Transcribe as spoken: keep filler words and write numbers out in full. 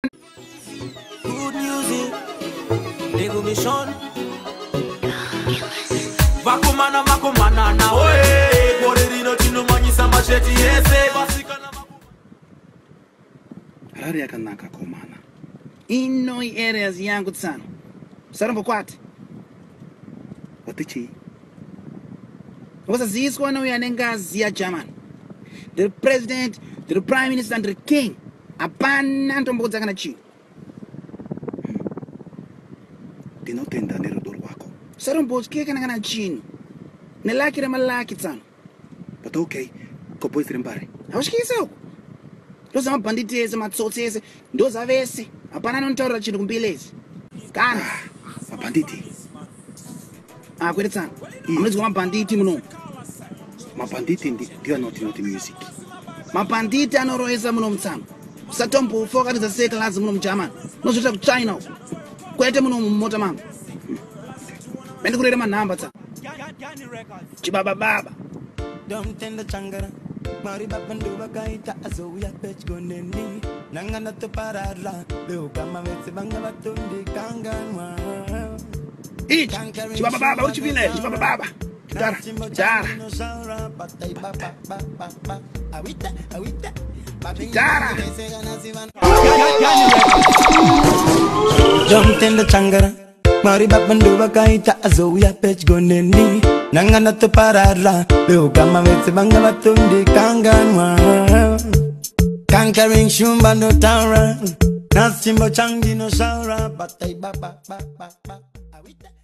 Good music, Lego Mission. Vakumana vakumana na oe, borerino tino manyisa macheti ese, basikana. Rari yakanaka komana. Inoi areas yangu tsano. Sarombo kwati. Watichi. Wasa ziswa no yanengazi ya German. The president, the prime minister and the king. Apana ntombo kudzakana chi. Dinotenda nero dor wako. Sarombo keka kana chino. Nelaki re malaki tsano. But okay, ko boys rembare. Awushikisa uko. Those are bandits, matsotses, those are vesi. Apana non tora chino kumbilezi. Kana. Mabanditi. Ah, kwetsa. Mnezi kwa mabanditi muno. Mabanditi ndio anoti noti music. Mabanditi anoroeza muno mtsamo. Satombo foka za second class muno mjama. Nozota ku China. Kwete muno mota mama. Bende kurere manamba tsa. Chibaba baba. Don't tend the changara. Mari babandu bagaita azoya pech goneni. Nangana to parara. Leo kama vetse banga batundi kanganwa. Ich, chibaba baba, uchi vile, chibaba baba. Tara, tara. Tara. Don't tend the changara. Mari babandu bagaita azoya pech goneni. Nangana to parara. Leo kama vetse banga batundi kanganwa. Conquering shumba no tara. Nasimbo changi no saura. Batai baba baba baba.